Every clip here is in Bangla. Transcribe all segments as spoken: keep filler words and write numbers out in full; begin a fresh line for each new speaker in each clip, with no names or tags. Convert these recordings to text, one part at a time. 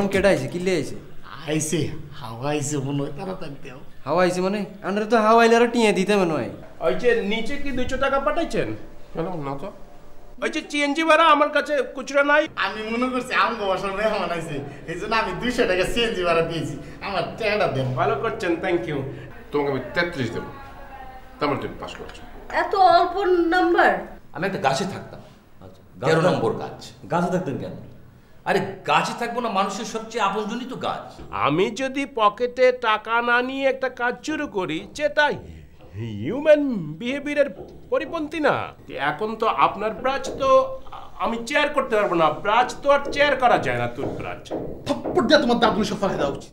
এমন কেডা আইছে কি লে আইছে
আইছে হাওয়া আইছে মনে হয় তাড়াতাড়ি দাও
হাওয়া আইছে মানে আমরা তো হাওয়া আইলে আর টিয়ে দিতে মনে হয়
ওই যে নিচে কি দুইশো টাকা পাঠাইছেন
কেন না তো
ওই যে সিএনজি ভাড়া আমার কাছে খুচরা নাই
আমি মনে করছি আমগো বাসার মেহমান আইছে এইজন্য আমি দুইশো টাকা সিএনজি ভাড়া দিয়েছি আমার টাকাটা দেন
ভালো করছেন থ্যাংক ইউ
তোমাকে আমি তেত্রিশ দেবো তারপর তুমি পাস করছো
এত অল্প নাম্বার
আমি একটা গাছে থাকতাম তেরো নম্বর গাছ
গাছে থাকতেন কেন
আরে গাছে থাকবো না মানুষের সবচেয়ে আপনজনই তো গাছ
আমি যদি পকেটে টাকা না নিয়ে একটা কাজ শুরু করি সেটা হিউম্যান বিহেভিয়ারের পরিপন্থী না এখন তো আপনার ব্রাচ তো আমি চেয়ার করতে পারবো না ব্রাচ তো আর চেয়ার করা যায় না তোর ব্রাচ
থাপ্পড় দিয়ে তোমার দাঁতগুলো সব ফালাই দেওয়া উচিত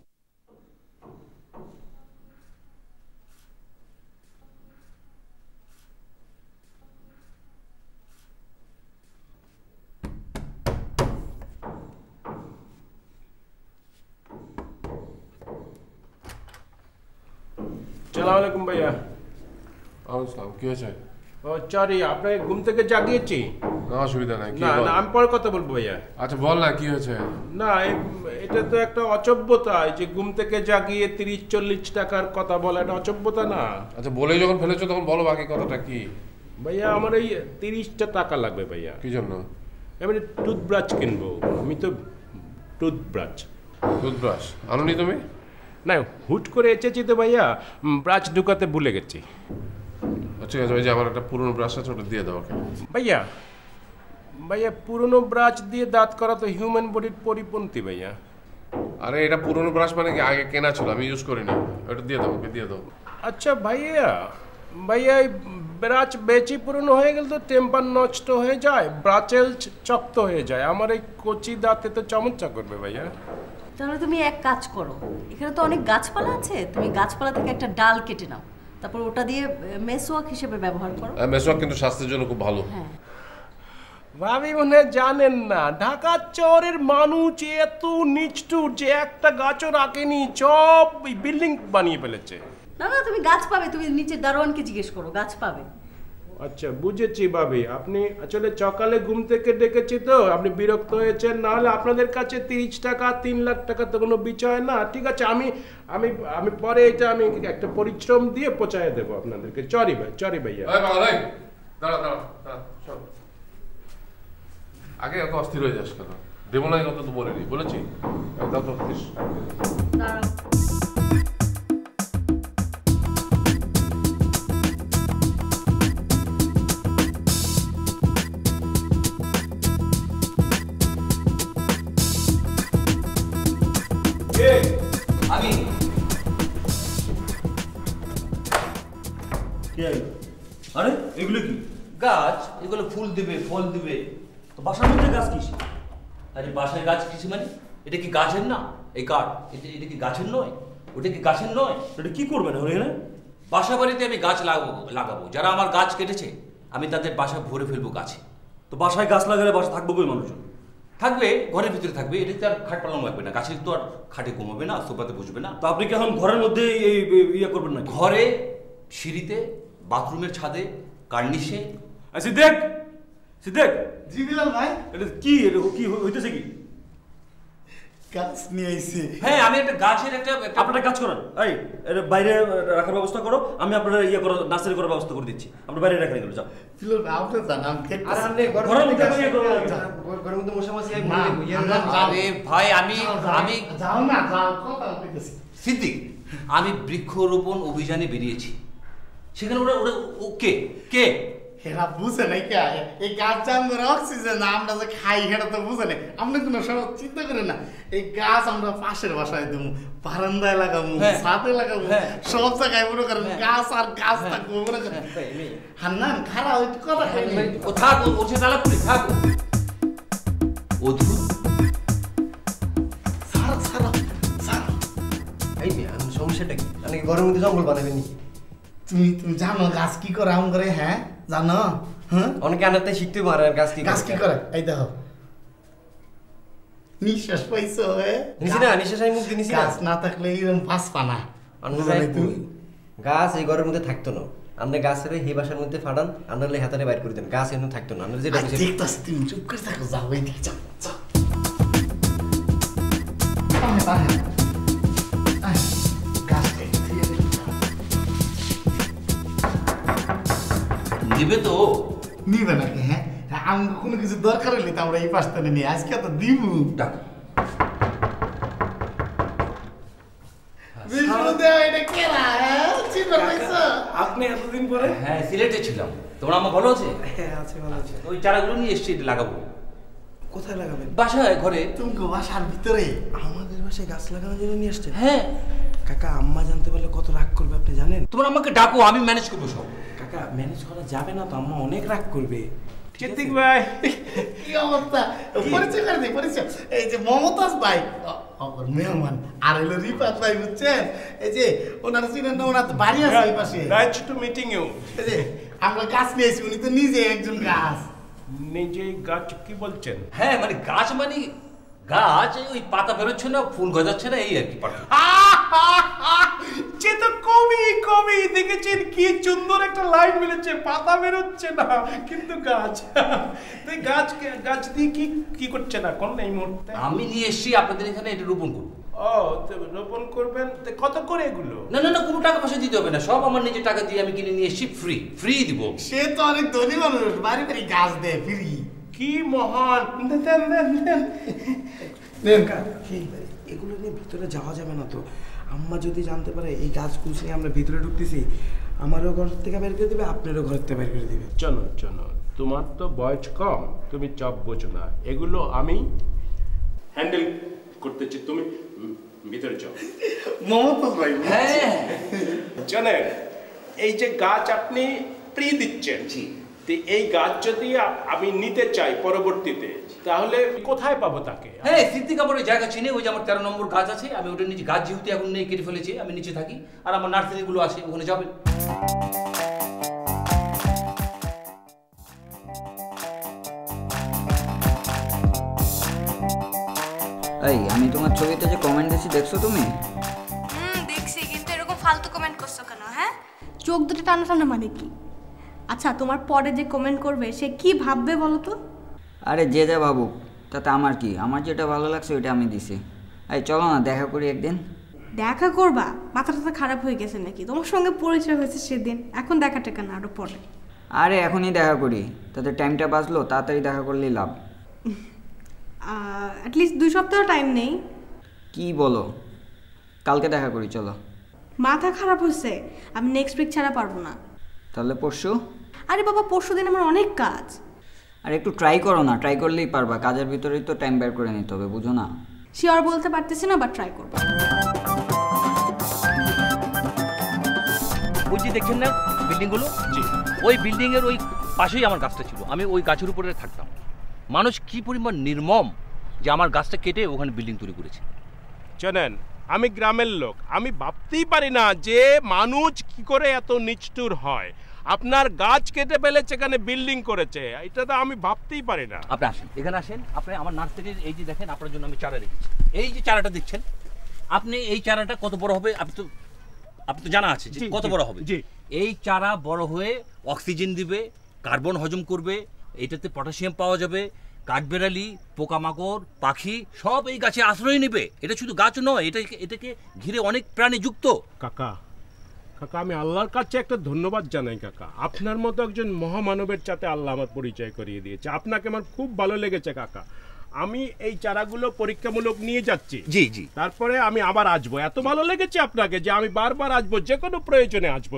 সালাম আলাইকুম ভাইয়া
আসসালাম কি হয়েছে
ও সরি আপনাকে ঘুম থেকে জাগিয়েছি
না অসুবিধা নাই
না না আমি পরে কথা বলবো ভাইয়া
আচ্ছা বল না কি হয়েছে
না এটা তো একটা অচব্যতা যে ঘুম থেকে জাগিয়ে তিরিশ চল্লিশ টাকার কথা বলা এটা অচব্যতা না
আচ্ছা বলেই যখন ফেলেছো তখন বলো বাকি কথাটা কি
ভাইয়া আমার এই তিরিশটা টাকা লাগবে ভাইয়া
কি জন্য
আমি টুথব্রাশ কিনবো আমি তো টুথব্রাশ
টুথব্রাশ আনোনি তুমি
না হুট করে এসেছি তো ভাইয়া ব্রাশ ঢুকাতে ভুলে গেছি
ঠিক আছে ওই যে আমার একটা পুরনো ব্রাশ আছে ওটা দিয়ে দাও ওকে
ভাইয়া ভাইয়া পুরনো ব্রাশ দিয়ে দাঁত করা তো হিউম্যান বডির পরিপন্থী ভাইয়া
আরে এটা পুরনো ব্রাশ মানে কি আগে কেনা ছিল আমি ইউজ করিনি ওটা দিয়ে দাও ওকে দিয়ে দাও
আচ্ছা ভাইয়া ভাইয়া এই ব্রাশ বেশি পুরনো হয়ে গেলে তো টেম্পার নষ্ট হয়ে যায় ব্রাচেল শক্ত হয়ে যায় আমার এই কচি দাঁতে তো চমৎকার করবে ভাইয়া
তাহলে তুমি এক কাজ করো এখানে তো অনেক গাছপালা আছে তুমি গাছপালা থেকে একটা ডাল কেটে নাও তারপর ওটা দিয়ে মেসওয়াক হিসেবে ব্যবহার করো
মেসওয়াক কিন্তু স্বাস্থ্যের জন্য খুব ভালো
হ্যাঁ
ভাবি মনে জানেন না ঢাকা শহরের মানুষ এত নিষ্ঠুর যে একটা গাছও রাখেনি সব বিল্ডিং বানিয়ে ফেলেছে
না না তুমি গাছ পাবে তুমি নিচে দারোয়ানকে জিজ্ঞেস করো গাছ পাবে
আচ্ছা বুঝেছি ভাবি আপনি আসলে সকালে ঘুম থেকে ডেকেছি তো আপনি বিরক্ত হয়েছেন না হলে আপনাদের কাছে তিরিশ টাকা তিন লাখ টাকা তো কোনো বিষয় না ঠিক আছে আমি আমি আমি পরে এটা আমি একটা পরিশ্রম দিয়ে পৌঁছায় দেবো আপনাদেরকে চরি ভাই চরি ভাইয়া
দাঁড়া দাঁড়া আগে এত অস্থির হয়ে যাস কেন দেবো না কত তো বলিনি বলেছি দাও তো
দাঁড়াও
আমি
আরে এগুলো কি
গাছ এগুলো ফুল দিবে ফল দিবে
তো বাসার মধ্যে গাছ কিসে
আরে বাসায় গাছ কিছু মানে এটা কি গাছের না এই কাঠ এটা এটা কি গাছের নয় ওটা কি গাছের নয়
এটা কি করবেন এখানে
বাসা বাড়িতে আমি গাছ লাগাবো লাগাবো যারা আমার গাছ কেটেছে আমি তাদের বাসা ভরে ফেলবো গাছে
তো বাসায় গাছ লাগালে বাসা থাকবো কই মানুষজন
থাকবে ঘরের ভিতরে থাকবে এটাতে আর খাট পালন লাগবে না গাছের তো আর খাটে ঘুমাবে না সোফাতে বসবে না
তো আপনি কি এখন ঘরের মধ্যে এই ইয়ে করবেন না
ঘরে সিঁড়িতে বাথরুমের ছাদে কার্নিশে
সিদ্দেক সিদ্দেক
জি বিলাল ভাই
এটা কি এটা কি হইতেছে কি
গাছ নিয়ে আইছি
হ্যাঁ আমি একটা গাছের একটা
আপনারা কাজ করেন এই এটা বাইরে রাখার ব্যবস্থা করো আমি আপনারা ইয়ে করো নার্সারি করার ব্যবস্থা করে দিচ্ছি আমরা বাইরে রাখা গেল যাও
বিলাল ভাই আপনি জান আমি দেখতে
আর আপনি
ঘরের মধ্যে ইয়ে করো
ঘরের মধ্যে মশা মাছি এক
না,
মরে
আমরা
আরে ভাই আমি আমি
যাও না যাও কথা বলতেছি
সিদ্দিক আমি বৃক্ষরোপণ অভিযানে বেরিয়েছি সেখানে ওরা ওরা ও কে কে
হেরা বুঝে নাই কে এই গাছ আমরা অক্সিজেন আমরা যে খাই হেরা তো বুঝে নাই আমরা কোনো সময় চিন্তা করি না এই গাছ আমরা পাশের বাসায় দেবো বারান্দায় লাগাবো ছাদে লাগাবো সব জায়গায় মনে করেন গাছ আর গাছ থাকবো মনে করেন হান্নান খারাপ ওই কথা খাই
ও থাক ওর সাথে আলাপ করি থাক অদ্ভুত
সারা সারা সারা
এই মিয়া সমস্যাটা কি আপনি ঘরের মধ্যে জঙ্গল বানাবেন নাকি
তুমি তুমি জানো গাছ কি করে আম করে হ্যাঁ জানো হ্যাঁ
অনেকে আনাতে শিখতে পারে গাছ কি
গাছ কি করে এই দেখো নিঃশ্বাস পাইছো হে
নিছি না নিঃশ্বাস আমি মুখ দিয়ে নিছি না
গাছ না থাকলে এরকম পাস পানা
তুমি গাছ এই ঘরের মধ্যে থাকতো না আপনি গাছের এই বাসার মধ্যে ফাটান আনলে হাতারে বাইর করে দেন গাছ এমন থাকতো না আমরা যেটা
দেখতাছি তুমি চুপ করে থাকো যাও এই দিকে যাও
দিবে তো
নিবে নাকি? হ্যাঁ, আমি কোনো কিছু দরকার হলে তো আমরা এই পাশ থেকে নিয়ে আজকে তো দিব।
আপনি এতদিন পরে?
হ্যাঁ, সিলেটে ছিলাম। তোমার আম্মা ভালো আছে?
হ্যাঁ আছে, ভালো আছে।
ওই চারাগুলো নিয়ে এসছি, লাগাবো।
কোথায় লাগাবেন?
বাসায়, ঘরে।
তুমি বাসার ভিতরে?
আমাদের বাসায় গাছ লাগানোর জন্য নিয়ে আসছে?
হ্যাঁ।
কাকা, আম্মা জানতে পারলে কত রাগ করবে আপনি জানেন?
তোমার আম্মাকে ডাকো, আমি ম্যানেজ করবো সব।
কাকা, ম্যানেজ করা যাবে না তো, আম্মা অনেক রাগ করবে। চিত্তিক ভাই,
কি অবস্থা? পরিচয় করে দিই, পরিচয়। এই যে মমতাজ ভাই আমার মেহমান, আর হলো রিফাত ভাই, বুঝছেন? এই যে ওনার চিনেন না, ওনার তো বাড়ি আছে এই পাশে।
Nice to meeting you.
এই যে আমরা গাছ নিয়েছি, উনি তো নিজে একজন গাছ।
নিজে গাছ কি বলছেন?
হ্যাঁ, মানে গাছ মানে গাছ, ওই পাতা বেরোচ্ছে না, ফুল গজাচ্ছে না, এই আর কি।
সে তো কবি, কবি দেখেছেন কি সুন্দর একটা লাইন মিলেছে, পাতা বেরোচ্ছে না কিন্তু গাছ। তুই গাছ গাছ দিয়ে কি কি করছেন এখন এই মুহূর্তে?
আমি নিয়ে এসছি আপনাদের এখানে, এটা রোপণ করবো।
ও, তো রোপণ করবেন? কত করে এগুলো?
না না না, কোনো টাকা পয়সা দিতে হবে না, সব আমার নিজের টাকা দিয়ে আমি কিনে নিয়ে এসছি, ফ্রি ফ্রি দিব।
সে তো অনেক ধনী মানুষ, বাড়ি বাড়ি গাছ দেয় ফ্রি।
কি মহান! দেন দেন দেন। এগুলো নিয়ে ভিতরে যাওয়া যাবে না তো, আম্মা যদি জানতে পারে এই গাছ কুছ নিয়ে আমরা ভিতরে ঢুকতেছি, আমারও ঘর থেকে বের করে দিবে, আপনারও ঘর থেকে বের করে দিবে। চলো চলো, তোমার তো বয়স কম, তুমি চপ বোঝো না, এগুলো আমি হ্যান্ডেল করতেছি, তুমি ভিতরে যাও।
মমতাজ ভাই,
হ্যাঁ
জানেন এই যে গাছ আপনি ফ্রি দিচ্ছেন, এই গাছ যদি আমি নিতে চাই পরবর্তীতে, তাহলে কোথায় পাবো তাকে?
হ্যাঁ, সিদ্দিক কাপড়ের জায়গা চিনে, ওই যে আমার তেরো নম্বর গাছ আছে, আমি ওটা নিচে, গাছ যেহেতু এখন নেই, কেটে ফেলেছি, আমি নিচে থাকি, আর আমার নার্সারিগুলো আছে, ওখানে যাবেন।
এই আমি তোমার ছবিতে যে কমেন্ট দিয়েছি দেখছো তুমি?
হুম দেখছি, কিন্তু এরকম ফালতু কমেন্ট করছো কেন? হ্যাঁ, চোখ দুটো টানা টানা মানে কি? আচ্ছা, তোমার পরে যে কমেন্ট করবে সে কি ভাববে বলো তো?
আরে যে যা ভাবুক, তাতে আমার কি, আমার যেটা ভালো লাগছে ওইটা আমি দিছি। এই চলো না দেখা করি একদিন।
দেখা করবা? মাথা টাথা খারাপ হয়ে গেছে নাকি? তোমার সঙ্গে পরিচয় হয়েছে সেদিন, এখন দেখা টেকা না, আরো পরে।
আরে এখনই দেখা করি, তাতে টাইমটা বাঁচলো, তাড়াতাড়ি দেখা করলেই লাভ।
অ্যাটলিস্ট দুই সপ্তাহ টাইম নেই।
কি বলো? কালকে দেখা করি চলো।
মাথা খারাপ হয়েছে, আমি নেক্সট উইক ছাড়া পারবো না।
তাহলে পরশু?
আরে বাবা, পরশু দিন আমার অনেক কাজ।
আর একটু ট্রাই করো না, ট্রাই করলেই পারবা, কাজের ভিতরেই তো টাইম বের করে নিতে হবে, বুঝো না?
শিওর বলতে পারতেছি না, বাট ট্রাই করবো।
ওই যে দেখছেন না বিল্ডিংগুলো, জি, ওই বিল্ডিং এর ওই পাশেই আমার গাছটা ছিল, আমি ওই গাছের উপরে থাকতাম। মানুষ কি পরিমাণ নির্মম যে আমার গাছটা কেটে ওখানে বিল্ডিং তৈরি করেছে।
জানেন, আমি গ্রামের লোক, আমি ভাবতেই পারি না যে মানুষ কি করে এত নিষ্ঠুর হয়। আপনার গাছ কেটে ফেলেছে, এখানে বিল্ডিং করেছে, এটা তো আমি ভাবতেই পারি না।
আপনি আসেন, এখানে আসেন, আপনি আমার নার্সারির এই যে দেখেন, আপনার জন্য আমি চারা রেখেছি। এই যে চারাটা দেখছেন আপনি, এই চারাটা কত বড় হবে আপনি তো আপনি তো জানা আছে যে কত বড় হবে। জি, এই চারা বড় হয়ে অক্সিজেন দিবে, কার্বন হজম করবে, এটাতে পটাশিয়াম পাওয়া যাবে, কাঠবেড়ালি, পোকামাকড়, পাখি সব এই গাছে আশ্রয় নেবে। এটা শুধু গাছ নয়, এটা এটাকে ঘিরে অনেক প্রাণী যুক্ত।
কাকা কাকা আমি আল্লাহর কাছে একটা ধন্যবাদ জানাই কাকা, আপনার মতো একজন মহামানবের সাথে আল্লাহ আমার পরিচয় করিয়ে দিয়েছে, আপনাকে আমার খুব ভালো লেগেছে কাকা। আমি এই চারাগুলো পরীক্ষামূলক নিয়ে যাচ্ছি।
জি জি,
তারপরে আমি আবার আসবো। এত ভালো লেগেছে আপনাকে যে আমি বারবার আসবো, যে কোনো প্রয়োজনে আসবো।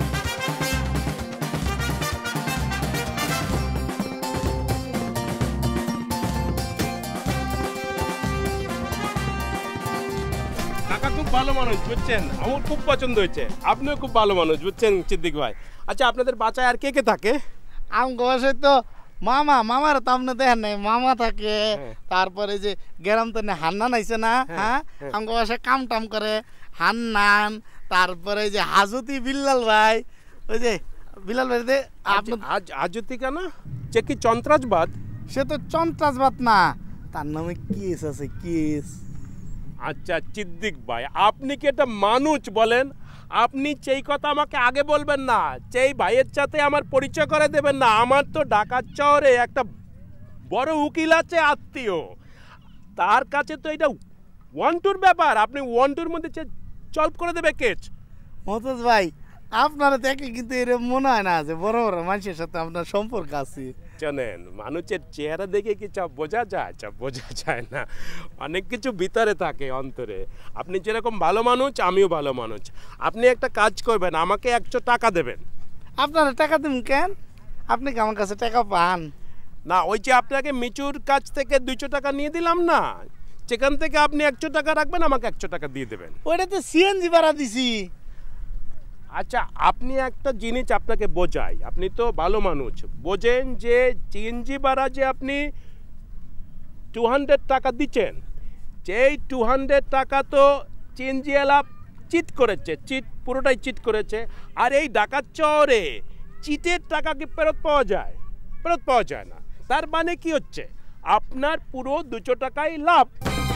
কাকা খুব ভালো মানুষ, বুঝছেন, আমার খুব পছন্দ হয়েছে, আপনিও খুব ভালো মানুষ, বুঝছেন সিদ্দিক ভাই। আচ্ছা, আপনাদের বাসায় আর কে কে থাকে?
আম গাছে তো মামা, মামার তো আপনি দেখেন নাই, মামা থাকে। তারপরে যে গ্রাম তো হান্নান আইছে না, হ্যাঁ, আম গাছে কাম টাম করে হান্নান। তারপরে যে হাজতি বিল্লাল ভাই, ওই যে বিলাল ভাই,
হাজতি কেন, সে কি সন্ত্রাসবাদ?
সে তো সন্ত্রাসবাদ না, তার নামে কেস আছে, কেস।
আচ্ছা সিদ্দিক ভাই, আপনি কি এটা মানুষ বলেন? আপনি সেই কথা আমাকে আগে বলবেন না, সেই ভাইয়ের সাথে আমার পরিচয় করে দেবেন না? আমার তো ঢাকার শহরে একটা বড় উকিল আছে আত্মীয়, তার কাছে তো এটা ওয়ান টুর ব্যাপার, আপনি ওয়ান টুর মধ্যে সলভ করে দেবে কেচ।
মমতাজ ভাই আপনারা দেখে কিন্তু এরকম মনে হয় না যে বড় বড় মানুষের সাথে আপনার সম্পর্ক আছে।
জানেন মানুষের চেহারা দেখে কি চাপ বোঝা যায়? চাপ বোঝা যায় না, অনেক কিছু ভিতরে থাকে অন্তরে। আপনি যেরকম ভালো মানুষ আমিও ভালো মানুষ। আপনি একটা কাজ করবেন, আমাকে একশো টাকা দেবেন।
আপনারা টাকা দেবেন কেন? আপনি কি আমার কাছে টাকা পান?
না, ওই যে আপনাকে মিচুর কাছ থেকে দুইশো টাকা নিয়ে দিলাম না, সেখান থেকে আপনি একশো টাকা রাখবেন, আমাকে একশো টাকা দিয়ে দেবেন।
ওইটা তো সিএনজি ভাড়া দিছি।
আচ্ছা, আপনি একটা জিনিস আপনাকে বোঝাই, আপনি তো ভালো মানুষ, বোঝেন যে সিএনজি ভাড়া যে আপনি টু হান্ড্রেড টাকা দিচ্ছেন, যেই টু হান্ড্রেড টাকা তো সিএনজিওয়ালা চিট করেছে, চিট পুরোটাই চিট করেছে। আর এই ডাকাত চরে চিটের টাকা কি ফেরত পাওয়া যায়? ফেরত পাওয়া যায় না। তার মানে কি হচ্ছে, আপনার পুরো দুশো টাকাই লাভ।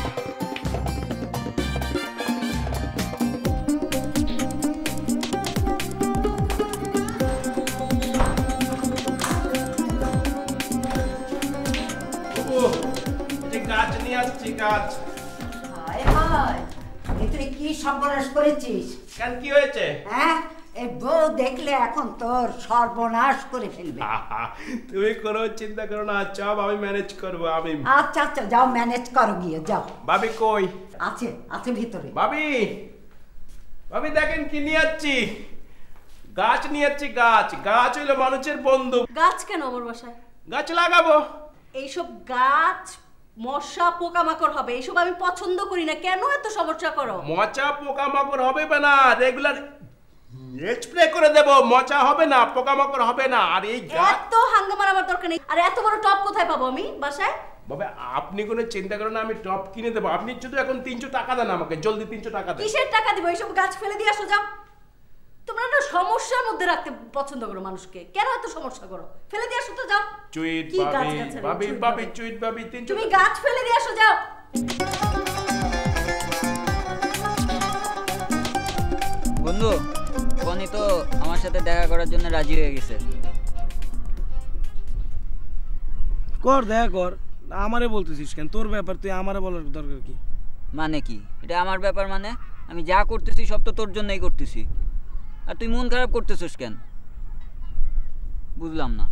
গাছ নিয়ে আসছি, গাছ।
হায় হায়, তুই কি সর্বনাশ করেছিস?
কেন, কি হয়েছে?
হ্যাঁ, এই বউ দেখলে এখন তোর সর্বনাশ করে ফেলবে।
তুমি কোনো চিন্তা করো না, সব আমি ম্যানেজ করবো। আমি
আচ্ছা আচ্ছা, যাও ম্যানেজ করো, গিয়ে যাও।
ভাবি কই?
আছে আছে ভিতরে।
ভাবি, ভাবি দেখেন কি নিয়ে যাচ্ছি, গাছ নিয়ে যাচ্ছি। গাছ, গাছ হইলো মানুষের বন্ধু।
গাছ কেন আমার বাসায়?
গাছ লাগাবো।
এইসব গাছ মশা পোকামাকড় হবে, এইসব আমি পছন্দ করি না। কেন এত সমস্যা করো?
মশা পোকামাকড় হবে না, রেগুলার স্প্রে করে দেব, মশা হবে না, পোকামাকড় হবে না। আর এই গাছ
এত হাঙ্গামার আমার দরকার নেই। আর এত বড় টব কোথায় পাবো আমি বাসায়?
বাবা আপনি কোনো চিন্তা করেন না, আমি টপ কিনে দেবো। আপনি শুধু এখন তিনশো টাকা দেন আমাকে, জলদি তিনশো টাকা দেন।
কিসের টাকা দিব? এইসব গাছ ফেলে দিয়ে আসো, যাও। তোমরা না সমস্যার মধ্যে রাখতে পছন্দ করো মানুষকে, কেন এত সমস্যা করো? ফেলে দিয়ে আসো তো, যাও।
চুইট ভাবি, ভাবি ভাবি চুইট ভাবি, তিনশো
তুমি গাছ ফেলে দিয়ে আসো, যাও।
বন্ধু, বনি তো আমার সাথে দেখা করার জন্য রাজি হয়ে গেছে।
কর, দেখা কর। আমারে বলতেছিস কেন? তোর ব্যাপার, তুই আমারে বলার দরকার কি?
মানে কি এটা আমার ব্যাপার? মানে আমি যা করতেছি সব তো তোর জন্যই করতেছি, আর তুই মন খারাপ করতেছিস কেন? বুঝলাম না।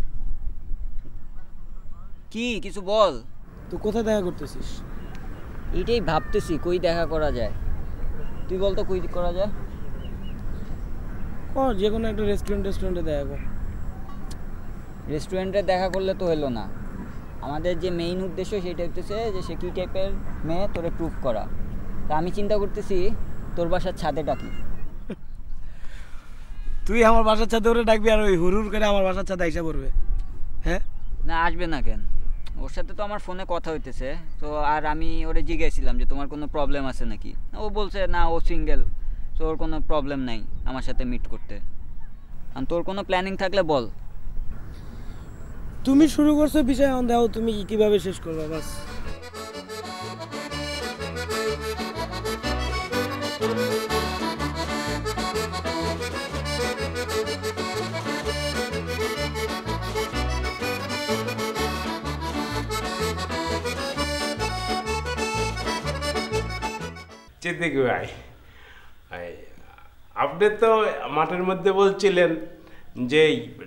কি কিছু বল।
তুই কোথায় দেখা করতেছিস?
এইটাই ভাবতেছি কই দেখা করা যায়। তুই বল তো কই করা যায়?
ও যে কোনো একটা রেস্টুরেন্ট রেস্টুরেন্টে দেখা কর।
রেস্টুরেন্টে দেখা করলে তো হলো না। আমাদের যে মেইন উদ্দেশ্য সেটা হচ্ছে যে সে কী টাইপের মেয়ে তোরে প্রুভ করা। তা আমি চিন্তা করতেছি তোর বাসার ছাদে ডাকি।
তুই আমার বাসার ছাদে ওরে ডাকবি আর ওই হুরুর করে আমার বাসার ছাদে আইসা পড়বে? হ্যাঁ
না, আসবে না কেন? ওর সাথে তো আমার ফোনে কথা হইতেছে তো, আর আমি ওরে জিজ্ঞাসিলাম যে তোমার কোনো প্রবলেম আছে নাকি। ও বলছে না, ও সিঙ্গেল, তো ওর কোনো প্রবলেম নাই আমার সাথে মিট করতে। আর তোর কোনো প্ল্যানিং থাকলে বল।
তুমি শুরু করছো বিষয়, দাও তুমি কিভাবে শেষ করবা বাস।
চিন্তিক ভাই, আপনি তো মাঠের মধ্যে বলছিলেন যে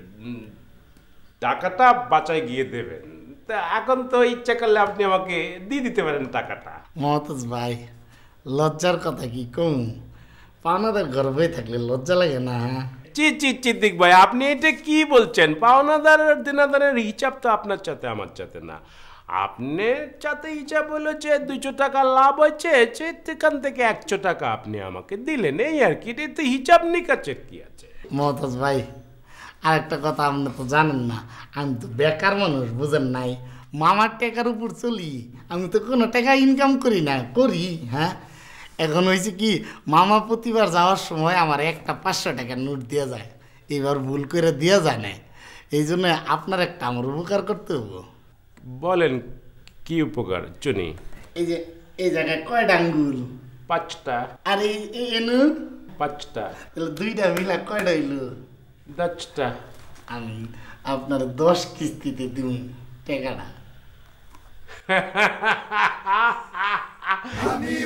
টাকাটা বাঁচায় গিয়ে দেবেন, তা এখন তো ইচ্ছা করলে আপনি আমাকে দিয়ে দিতে পারেন টাকাটা।
মহতাজ ভাই, লজ্জার কথা কি কম? পাওনাদার ঘর বই থাকলে লজ্জা লাগে না?
চি চি চিন্তিক ভাই, আপনি এটা কি বলছেন? পাওনাদার দিনাদারের হিসাব তো আপনার সাথে আমার সাথে না। আপনার সাথে হিসাব হলো যে দুশো টাকা লাভ হয়েছে, সেখান থেকে একশো টাকা আপনি আমাকে দিলেন, এই আর কি। এটা হিসাব নিকাচের কি আছে?
মহতাজ ভাই, আরেকটা কথা আপনি তো জানেন না, আমি তো বেকার মানুষ, বুঝেন নাই? মামার টাকার উপর চলি, আমি তো কোনো টাকা ইনকাম করি না। করি হ্যাঁ, এখন হয়েছে কি, মামা প্রতিবার যাওয়ার সময় আমার একটা পাঁচশো টাকার নোট দেওয়া যায়, এবার ভুল করে দেওয়া যায় না। এই জন্য আপনার একটা আমার উপকার করতে হবো।
বলেন কি উপকার চুনি?
এই যে এই জায়গায় কয়টা আঙ্গুল?
পাঁচটা। আর
এই এনু
পাঁচটা।
তাহলে দুইটা মিলা কয়টা হইল?
দশটা।
আমি আপনার দশ কিস্তিতে দিন টাকাটা।
আমি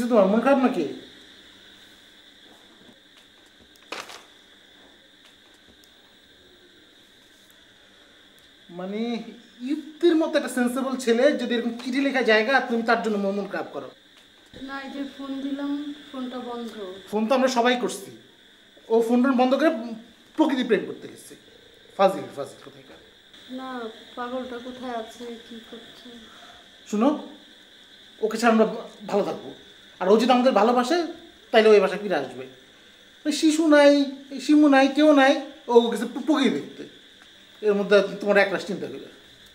তোমার মন খারাপ নাকি? মানে ইফতির মতো একটা সেন্সেবল ছেলে যদি এরকম চিঠি লেখা জায়গা তুমি তার জন্য মন খারাপ করো?
না, এই যে ফোন দিলাম ফোনটা বন্ধ।
ফোন তো আমরা সবাই করছি, ও ফোনটা বন্ধ করে প্রকৃতি প্রেম করতে গেছে। ফাজিল ফাজিল কোথায়?
না, পাগলটা কোথায় আছে, কি করছে?
শুনো, ওকে ছাড়া আমরা ভালো থাকবো, আর ও যদি আমাদের ভালোবাসে তাইলে ওই বাসায় ফিরে আসবে। শিশু নাই, শিমু নাই, কেউ নাই, ও গেছে প্রকৃতি দেখতে। এর মধ্যে তোমার এক রাশ চিন্তা করে।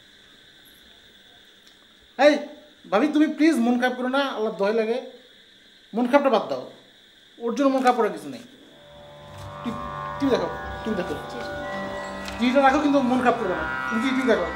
এই ভাবি, তুমি প্লিজ মন খারাপ করো না, আল্লাহ দয় লাগে। মন খারাপটা বাদ দাও, ওর জন্য মন খারাপ করার কিছু নেই। টিভি দেখো, টিভি দেখো, টিভিটা রাখো, কিন্তু মন খারাপ করো না। তুমি টিভি দেখো।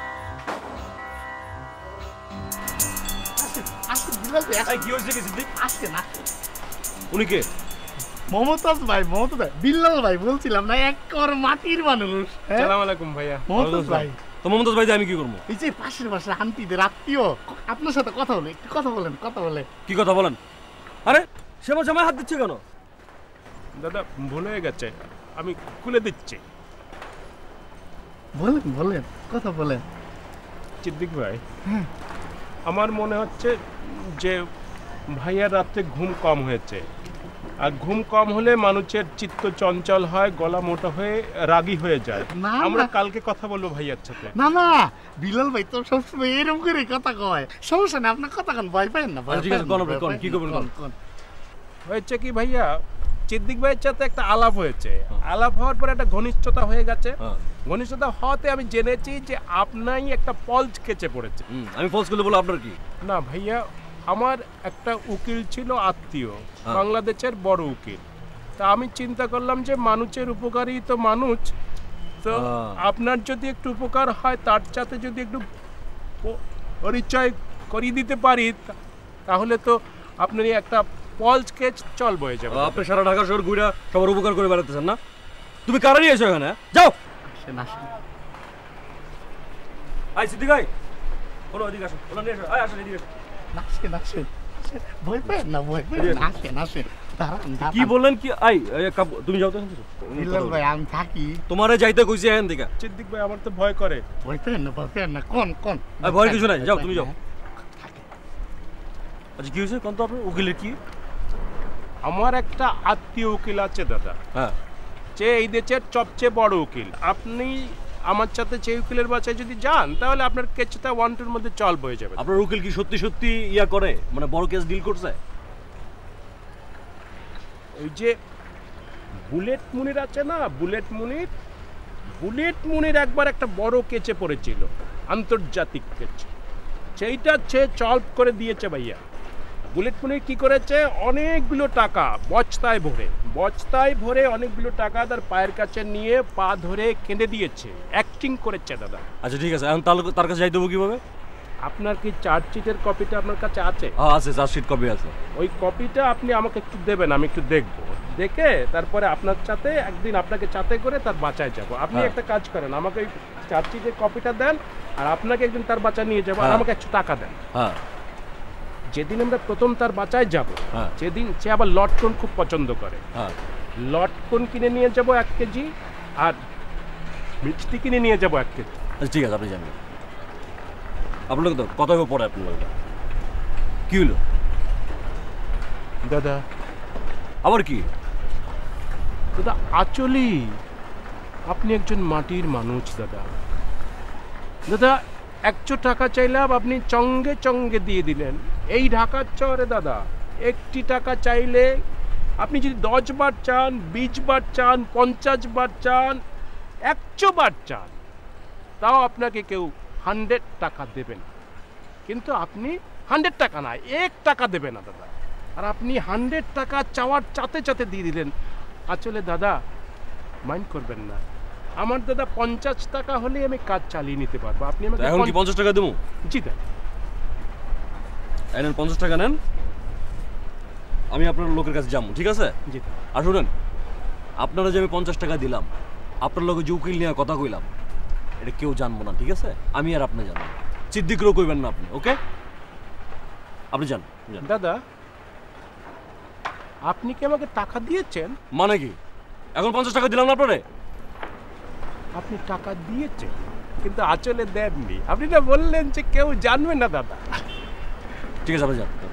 উনি কে?
মমতাজ ভাই, মমতাজ ভাই, বিল্লাল ভাই বলছিলাম না, একবার মাটির মানুষ।
আসসালামু আলাইকুম ভাইয়া।
মমতাজ ভাই।
তো মমতাজ ভাই আমি কি করবো?
এই যে পাশের পাশে আন্টিদের আত্মীয়, আপনার সাথে কথা বলে, একটু কথা বলেন, কথা বলে।
কি কথা বলেন? আরে সে আমার জামায় হাত দিচ্ছে কেন?
দাদা ভুল হয়ে গেছে, আমি খুলে দিচ্ছি।
বলেন বলেন, কথা বলেন।
সিদ্দিক ভাই, আমার মনে হচ্ছে যে ভাইয়ার রাত্রে ঘুম কম হয়েছে, আর ঘুম কম হলে মানুষের চিত্ত চঞ্চল হয়, গলা মোটা হয়ে রাগী হয়ে যায়। আমরা কালকে কথা বলবো ভাইয়ার সাথে।
না না, বিলাল ভাই তো সবসময় এরকম করে কথা কয়। সমস্যা নেই, আপনার কথা কোন ভয় পাবেন না।
ঠিক আছে, কোন কোন কি করবেন? কোন
হয়েছে কি ভাইয়া, সিদ্দিক ভাইয়ের সাথে একটা আলাপ হয়েছে, আলাপ হওয়ার পর একটা ঘনিষ্ঠতা হয়ে গেছে। ঘনিষ্ঠতা হওয়াতে আমি জেনেছি যে আপনাই একটা পলজ কেচে পড়েছে।
আমি পলজ করলে বলো আপনার কি?
না ভাইয়া, আমার একটা উকিল ছিল আত্মীয়, বাংলাদেশের বড় উকিল। তা আমি চিন্তা করলাম যে মানুষের উপকারী তো মানুষ, তো আপনার যদি একটু উপকার হয়, তার সাথে যদি একটু পরিচয় করিয়ে দিতে পারি, তাহলে তো আপনার একটা পলজ কেচ চল বয়ে যাবে।
আপনি সারা ঢাকা শহর ঘুরে সবার উপকার করে বেড়াতেছেন না? তুমি কারা নিয়ে এসো এখানে? যাও। আই সিদ্দিক ভাই, বলো এদিকে আসো, বলো নিয়ে এসো। আয় আসেন এদিকে।
নাচেন নাচেন, ভয় পাবেন না, ভয় পাবেন না, নাচেন নাচেন।
কি বললেন কি? আই তুমি যাও তো।
বিলাল ভাই আমি থাকি।
তোমারে যাইতে কইছি এখান থেকে।
সিদ্দিক ভাই আমার তো ভয় করে।
ভয় পাবেন না, ভয় পাবেন না। কোন কোন
ভয় কিছু নাই, যাও তুমি যাও। আচ্ছা কি হয়েছে কোন তো আপনার উকিলের কি?
আমার একটা আত্মীয় উকিল আছে দাদা,
হ্যাঁ,
যে এই দেশের সবচেয়ে বড় উকিল। আপনি আমার সাথে সেই উকিলের বাসায় যদি যান, তাহলে আপনার কেসটা ওয়ান টুর মধ্যে চল বয়ে যাবে।
আপনার উকিল কি সত্যি সত্যি ইয়া করে, মানে বড় কেস ডিল করছে?
ওই যে বুলেট মুনির আছে না, বুলেট মুনির, বুলেট মুনির একবার একটা বড় কেচে পড়েছিল, আন্তর্জাতিক কেচ, সেইটা সে সলভ করে দিয়েছে ভাইয়া। বুলেট মুনির কি করেছে, অনেকগুলো টাকা বস্তায় ভরে, বস্তায় ভরে অনেকগুলো টাকা তার পায়ের কাছে নিয়ে পা ধরে কেঁদে দিয়েছে, অ্যাক্টিং করেছে দাদা।
আচ্ছা ঠিক আছে, এখন তার কাছে যাই দেবো কিভাবে?
আপনার কি চার্জশিটের কপিটা আপনার কাছে আছে?
হ্যাঁ আছে, চার্জশিট কপি আছে।
ওই কপিটা আপনি আমাকে একটু দেবেন, আমি একটু দেখবো, দেখে তারপরে আপনার সাথে একদিন আপনাকে সাথে করে তার বাঁচায় যাব। আপনি একটা কাজ করেন, আমাকে ওই চার্জশিটের কপিটা দেন, আর আপনাকে একদিন তার বাঁচায় নিয়ে যাবো, আর আমাকে একশো টাকা দেন।
হ্যাঁ,
যেদিন আমরা প্রথম তার বাঁচায় যাব, সেদিন সে আবার লটকন খুব পছন্দ করে, লটকন কিনে নিয়ে যাব এক কেজি, আর মিষ্টি কিনে নিয়ে যাব এক কেজি।
আচ্ছা ঠিক আছে, আপনি জানবেন। আপনাকে তো কত পড়ে আপনার কি হলো
দাদা?
আবার কি
দাদা? আচলি আপনি একজন মাটির মানুষ দাদা। দাদা একশো টাকা চাইলাম, আপনি চঙ্গে চঙ্গে দিয়ে দিলেন। এই ঢাকার শহরে দাদা একটি টাকা চাইলে আপনি যদি দশ বার চান, বিশ বার চান, পঞ্চাশ বার চান, একশো বার চান, তাও আপনাকে কেউ হান্ড্রেড টাকা দেবেন। কিন্তু আপনি হান্ড্রেড টাকা না, এক টাকা দেবে না দাদা। আর আপনি হান্ড্রেড টাকা চাওয়ার চাতে চাতে দিয়ে দিলেন। আসলে দাদা মাইন্ড করবেন না, আমার দাদা পঞ্চাশ টাকা হলে আমি কাজ চালিয়ে নিতে পারবো। আপনি আমাকে
এখন কি পঞ্চাশ টাকা দেবো?
জি দাদা।
নেন পঞ্চাশ টাকা নেন, আমি আপনার লোকের কাছে যাবো, ঠিক আছে?
জি।
আর শুনেন, আপনারা যে আমি পঞ্চাশ টাকা দিলাম, আপনার লোকে যে উকিল নিয়ে কথা কইলাম, এটা কেউ জানবো না, ঠিক আছে? আমি আর আপনি জানবো, সিদ্দিকরাও কইবেন না আপনি, ওকে? আপনি যান।
দাদা আপনি কি আমাকে টাকা দিয়েছেন?
মানে কি এখন পঞ্চাশ টাকা দিলাম না আপনারে?
আপনি টাকা দিয়েছেন কিন্তু আচলে দেননি। আপনি না বললেন যে কেউ জানবে না দাদা।
ঠিক আছে আপনি যান।